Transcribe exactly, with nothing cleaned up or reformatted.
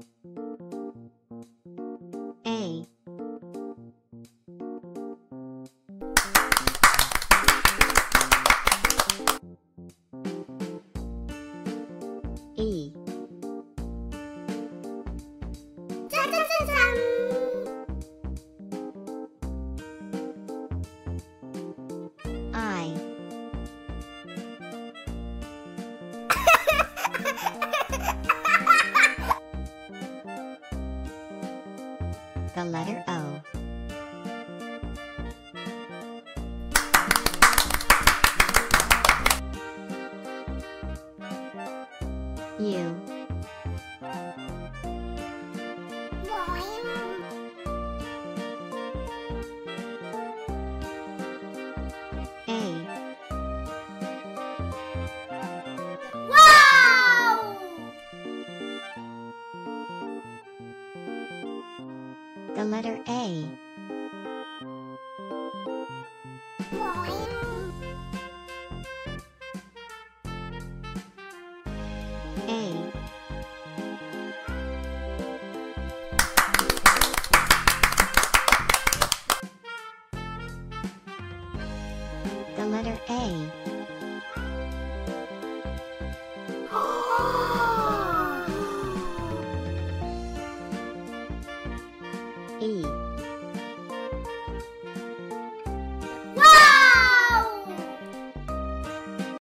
A. E. 짜자자잔! I. The letter O. U. A. 와우! The letter A. A. The letter A. E.